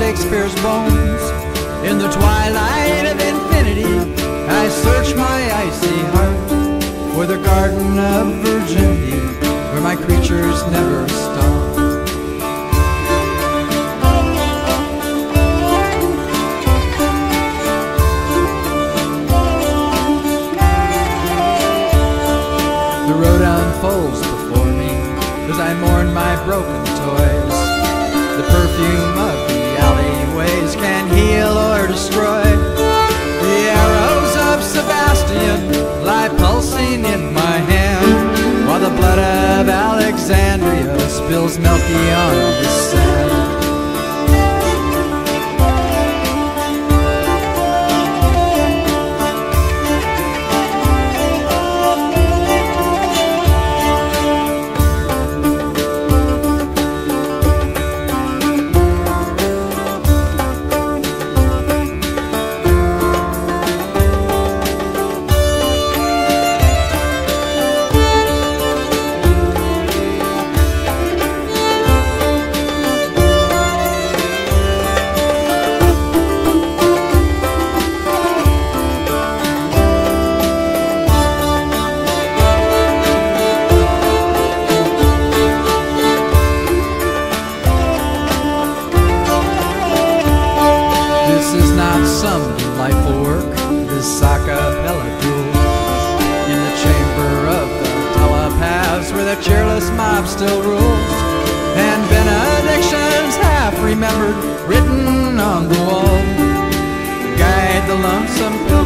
Shakespeare's bones. In the twilight of infinity, I search my icy heart for the garden of virginity, where my creatures never stop. The road unfolds before me as I mourn my broken toys. The perfume of the alleyways can heal or destroy. The arrows of Sebastian lie pulsing in my hand, while the blood of Alexandria spills milky on the sand. This is not some delightful work, this a cappella duel in the chamber of the telepaths, where the cheerless mob still rules, and benedictions half remembered written on the wall guide the lonesome